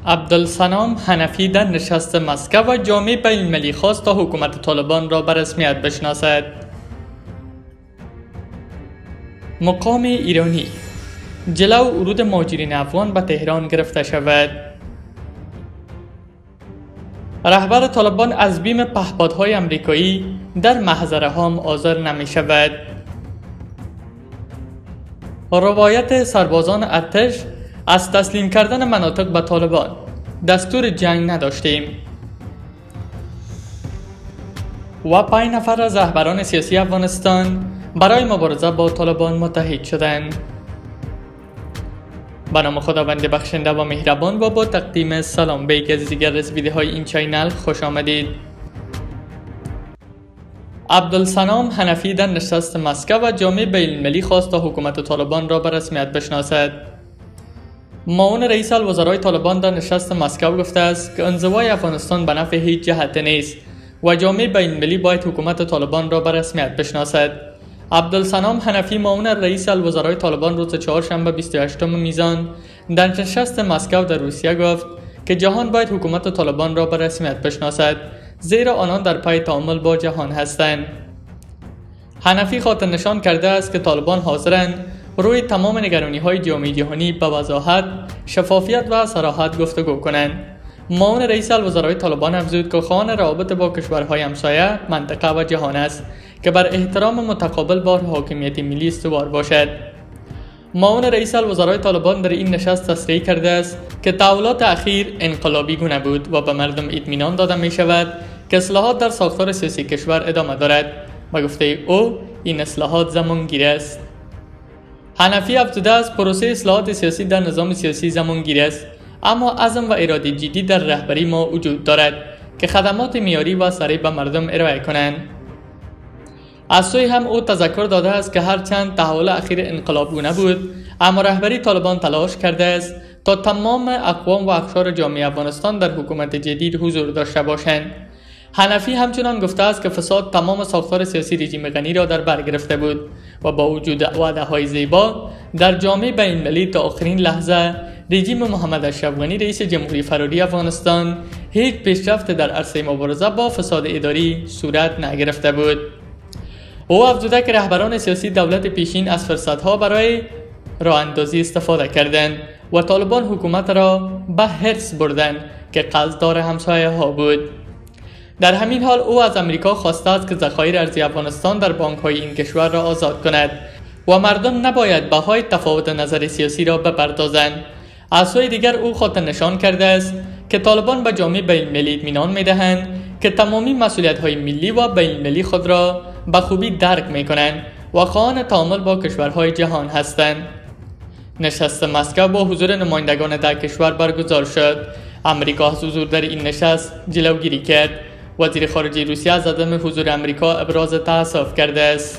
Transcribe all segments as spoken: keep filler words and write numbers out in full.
عبدالسلام حنفی در نشست مسکو و جامعه بین‌المللی خواست تا حکومت طالبان را به رسمیت بشناسد. مقام ایرانی: جلو ورود مهاجرین افغان به تهران گرفته شود. رهبر طالبان از بیم پهپادهای امریکایی در محضر هام حاضر نمی شود. روایت سربازان ارتش از تسلیم کردن مناطق به طالبان: دستور جنگ نداشتیم. و پنج نفر از رهبران سیاسی افغانستان برای مبارزه با طالبان متحد شدند. به نام خداوند بخشنده و مهربان و با تقدیم سلام به یکی از دیگر از ویدیوهای این چینل خوش آمدید. عبدالسلام حنفی در نشست مسکو و جامعه بین‌المللی خواست تا حکومت طالبان را به رسمیت بشناسد. معاون رئیس الوزرای طالبان در نشست مسکو گفته است که انزوای افغانستان به نفع هیچ جهت نیست و جامعه بین‌المللی باید حکومت طالبان را به رسمیت بشناسد. عبدالسلام حنفی معاون رئیس الوزرای طالبان روز چهارشنبه بیست و هشتم میزان در نشست مسکو در روسیه گفت که جهان باید حکومت طالبان را به رسمیت بشناسد، زیرا آنان در پی تعامل با جهان هستند. حنفی خاطر نشان کرده است که طالبان حاضرند روی تمام نگرانی‌های جامعه جهانی به وضاحت، شفافیت و صراحت گفتگو کنند. معاون رئیس الوزرای طالبان افزود که خواهان روابط با کشورهای همسایه، منطقه و جهان است که بر احترام متقابل با حاکمیت ملی استوار باشد. معاون رئیس الوزرای طالبان در این نشست تصریح کرده است که تحولات اخیر انقلابی گونه بود و به مردم اطمینان داده می شود که اصلاحات در ساختار سیاسی کشور ادامه دارد. به گفته او این اصلاحات زمانگیر است. حنفی افزوده است پروسه اصلاحات سیاسی در نظام سیاسی زمانگیر است، اما عزم و اراده جدی در رهبری ما وجود دارد که خدمات معیاری و سریع به مردم ارائه کنند. از سوی هم او تذکر داده است که هرچند تحول اخیر انقلابگونه بود، اما رهبری طالبان تلاش کرده است تا تمام اقوام و اقشار جامعه افغانستان در حکومت جدید حضور داشته باشند. حنفی همچنان گفته است که فساد تمام ساختار سیاسی رژیم غنی را در بر گرفته بود و با وجود وعده‌های زیبا در جامعه بین‌المللی تا آخرین لحظه رژیم محمد اشرف غنی رئیس جمهوری فراری افغانستان هیچ پیشرفت در عرصه مبارزه با فساد اداری صورت نگرفته بود. او افزوده که رهبران سیاسی دولت پیشین از فرصت‌ها برای راه اندازی استفاده کردند و طالبان حکومت را به حرص بردند که قصددار همسایه‌ها بود. در همین حال او از امریکا خواسته است که ذخایر ارزی افغانستان در بانک‌های این کشور را آزاد کند و مردم نباید بهای تفاوت نظر سیاسی را بپردازند. از سوی دیگر او خاطر نشان کرده است که طالبان به جامعه بین‌المللی اطمینان می‌دهند که تمامی مسئولیت‌های ملی و بین‌المللی خود را به خوبی درک می‌کنند و خواهان تعامل با کشورهای جهان هستند. نشست مسکو با حضور نمایندگان ده کشور برگزار شد. امریکا از حضور در این نشست جلوگیری کرد. وزیر خارجه روسیه از عدم حضور امریکا ابراز تأسف کرده است.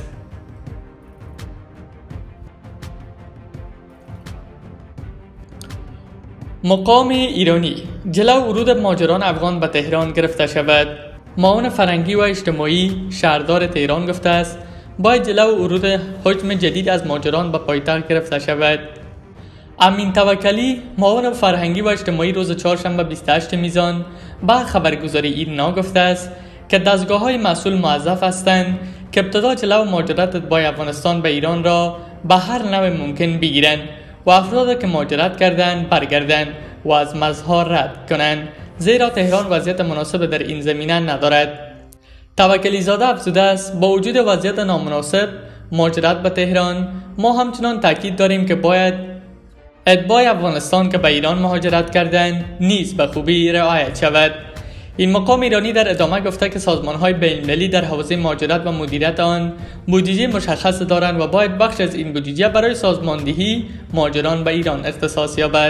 مقام ایرانی: جلو ورود مهاجران افغان به تهران گرفته شود. معاون فرهنگی و اجتماعی شهردار تهران گفته است باید جلو ورود حجم جدید از مهاجران به پایتخت گرفته شود. امین توکلی معاون فرهنگی و اجتماعی روز چهارشنبه بیست و هشتم میزان به خبرگزاری ایرنا گفته است که دستگاه‌های مسئول موظف هستند که ابتدا جلو مهاجرت با افغانستان به ایران را به هر نوع ممکن بگیرند و افراد که مهاجرت کردند برگردند و از مرزها رد کنند، زیرا تهران وضعیت مناسب در این زمینه ندارد. توکلی زاده افزوده است با وجود وضعیت نامناسب مهاجرت به تهران، ما همچنان تاکید داریم که باید اتباع افغانستان که به ایران مهاجرت کردند نیز به خوبی رعایت شود. این مقام ایرانی در ادامه گفته که سازمان‌های بین‌المللی در حوزه مهاجرت و مدیریت آن بودجه مشخص دارند و باید بخش از این بودجه برای سازماندهی مهاجران به ایران اختصاص یابد.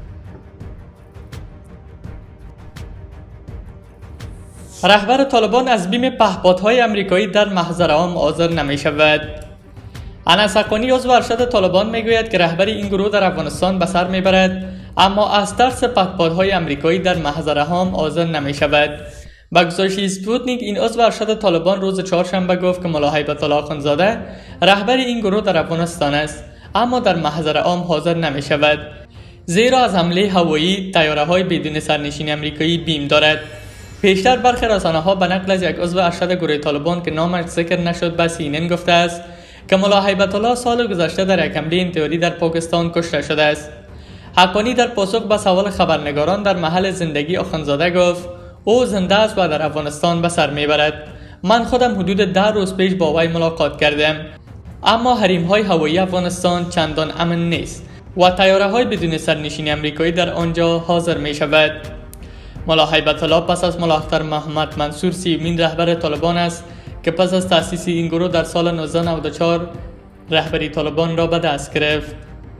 رهبر طالبان از بیم پهپادهای امریکایی در محضر عام حاضر نمی شود. انس حقانی عضو ارشد طالبان میگوید که رهبری این گروه در افغانستان به سر میبرد، اما از ترس پهپادهای امریکایی در محضر عام حاضر نمی شود. با گزارش اسپوتنیک این عضو ارشد طالبان روز چهارشنبه گفت که ملا هیبت الله اخندزاده رهبر این گروه در افغانستان است، اما در محضر عام حاضر نمی شود، زیرا از حمله هوایی طیاره‌های بدون سرنشین آمریکایی بیم دارد. پیشتر برخی رسانه‌ها به نقل از یک عضو ارشد گروه طالبان که نامش ذکر نشد به سی ان ان گفته است که ملا هیبت الله سال گذشته در یک حمله انتحاری در پاکستان کشته شده است. حقانی در پاسخ به سوال خبرنگاران در محل زندگی آخوندزاده گفت او زنده است و در افغانستان به سر میبرد. من خودم حدود ده روز پیش با وی ملاقات کردم، اما حریم‌های هوایی افغانستان چندان امن نیست و طیاره‌های بدون سرنشین آمریکایی در آنجا حاضر می شود. ملا هیبت الله پس از ملاقات محمد منصور سیومین رهبر طالبان است که پس از تأسیس این گروه در سال نوزده نود و چهار رهبری طالبان را به دست گرفت.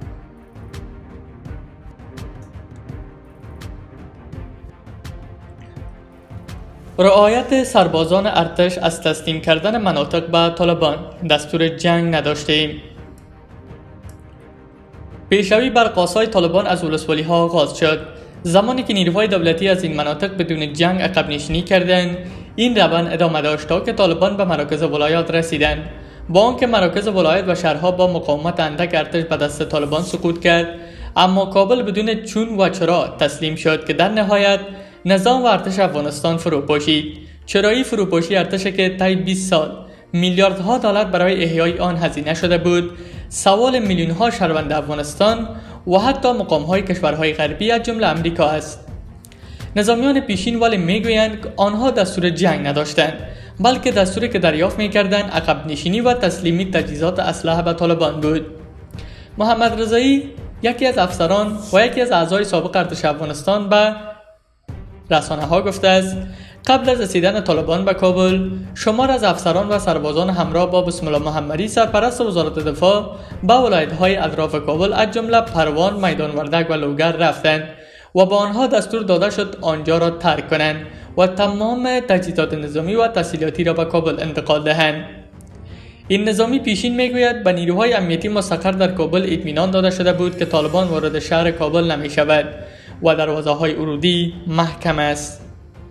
رعایت سربازان ارتش از تسلیم کردن مناطق به طالبان دستور جنگ نداشتیم. پیشروی بر قاسای طالبان از ولسوالی ها آغاز شد. زمانی که نیروهای دولتی از این مناطق بدون جنگ عقب نشینی کردند، این روند ادامه داشت تا که طالبان به مراکز ولایات رسیدند. با آنکه مراکز ولایت و شهرها با مقاومت اندک ارتش به دست طالبان سقوط کرد، اما کابل بدون چون و چرا تسلیم شد که در نهایت نظام و ارتش افغانستان فرو پاشید. چرایی فروپاشی ارتش که طی بیست سال میلیاردها دلار برای احیای آن هزینه شده بود، سوال میلیون ها شهروند افغانستان و حتی مقام های کشورهای غربی از جمله امریکا است. نظامیان پیشین ولی میگویند که آنها دستور جنگ نداشتند، بلکه دستوری که دریافت میکردند عقب نشینی و تسلیمی تجهیزات اسلحه به طالبان بود. محمد رضایی یکی از افسران و یکی از اعضای سابق ارتش افغانستان به رسانه ها گفته است قبل از رسیدن طالبان به کابل، شمار از افسران و سربازان همراه با بسم الله محمدی سرپرست وزارت دفاع به ولایت‌های اطراف کابل از جمله پروان، میدان وردک و لوگر رفتند و با آنها دستور داده شد آنجا را ترک کنند و تمام تجهیزات نظامی و تسهیلاتی را به کابل انتقال دهند. این نظامی پیشین میگوید به نیروهای امنیتی مستقر در کابل اطمینان داده شده بود که طالبان وارد شهر کابل نمی شود و دروازه‌های ورودی محکم است.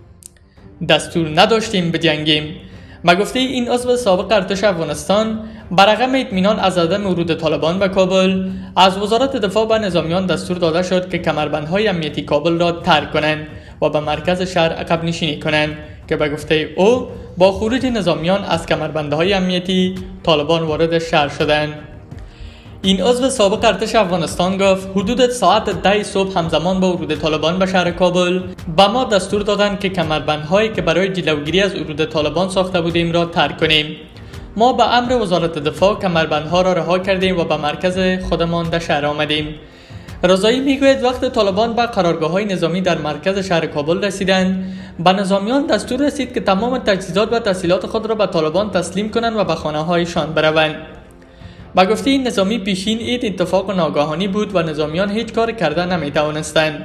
دستور نداشتیم بجنگیم. به گفته این عضو سابق ارتش افغانستان، برغم اطمینان از عدم ورود طالبان به کابل، از وزارت دفاع به نظامیان دستور داده شد که کمربندهای امنیتی کابل را ترک کنند و به مرکز شهر عقب نشینی کنند که به گفته او با خروج نظامیان از کمربندهای امنیتی طالبان وارد شهر شدند. این عضو سابق ارتش افغانستان گفت حدود ساعت ده صبح همزمان با ورود طالبان به شهر کابل به ما دستور دادند که کمربندهایی که برای جلوگیری از ورود طالبان ساخته بودیم را ترک کنیم. ما به امر وزارت دفاع کمربندها را رها کردیم و به مرکز خودمان در شهر آمدیم. رضایی میگوید وقت طالبان به قرارگاه‌های نظامی در مرکز شهر کابل رسیدند، به نظامیان دستور رسید که تمام تجهیزات و تسهیلات خود را به طالبان تسلیم کنند و به خانه‌هایشان بروند. با گفته این نظامی پیشین این اتفاق ناگهانی بود و نظامیان هیچ کار کرده نمی توانستند.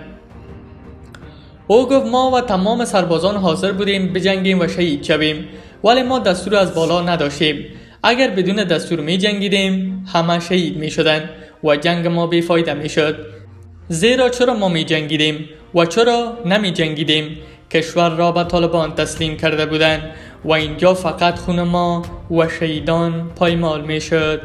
او گفت ما و تمام سربازان حاضر بودیم بجنگیم و شهید شویم، ولی ما دستور از بالا نداشتیم. اگر بدون دستور می جنگیدیم همه شهید می شدند و جنگ ما بیفایده می شد. زیرا چرا ما می جنگیدیم و چرا نمی جنگیدیم؟ کشور را به طالبان تسلیم کرده بودند و اینجا فقط خون ما و شهیدان پایمال می شد.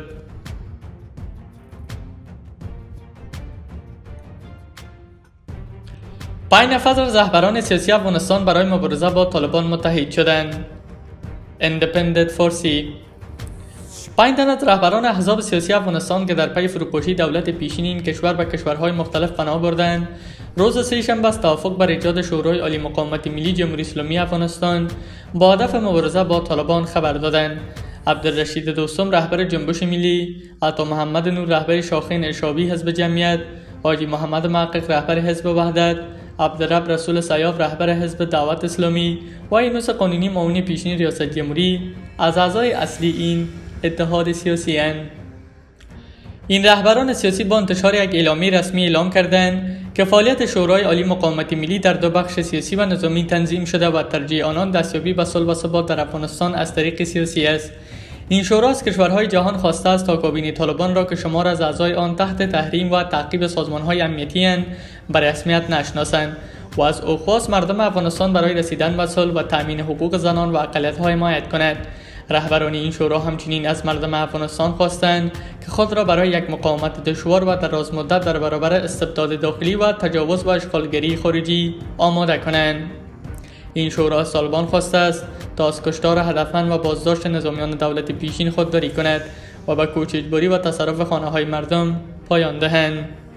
پنج نفر از رهبران سیاسی افغانستان برای مبارزه با طالبان متحد شدند. اندپندنت فورسی پنج تن از رهبران احزاب سیاسی افغانستان که در پی فروپاشی دولت پیشین این کشور به کشورهای مختلف پناه بردند، روز سه‌شنبه از توافق بر ایجاد شورای عالی مقاومت ملی جمهوری اسلامی افغانستان با هدف مبارزه با طالبان خبر دادند. عبدالرشید دوستم رهبر جنبش ملی، عطا محمد نور رهبر شاخه ارشابی حزب جمعیت، حاجی محمد محقق رهبر حزب وحدت، عبدالرب رسول سیاف رهبر حزب دعوت اسلامی و اینوس قانونی معاون پیشین ریاست جمهوری از اعضای اصلی این اتحاد سیاسی اند. این رهبران سیاسی با انتشار یک اعلامیه رسمی اعلام کردند که فعالیت شورای عالی مقاومت ملی در دو بخش سیاسی و نظامی تنظیم شده و ترجیح آنان دستیابی به صلح و ثبات در افغانستان از طریق سیاسی است. این شورا از کشورهای جهان خواسته است تا کابینه طالبان را که شمار از اعضای آن تحت تحریم و تعقیب سازمان‌های امنیتی اند به رسمیت نشناسند و از او خواست مردم افغانستان برای رسیدن به صلح و تأمین حقوق زنان و اقلیت‌ها حمایت کند. رهبران این شورا همچنین از مردم افغانستان خواستند که خود را برای یک مقاومت دشوار و دراز مدت در برابر استبداد داخلی و تجاوز و اشغالگری خارجی آماده کنند. این شورا از طالبان خواسته است تا از کشتار هدفمند و بازداشت نظامیان دولت پیشین خودداری کند و به کوچ اجباری و تصرف خانه های مردم پایان دهند.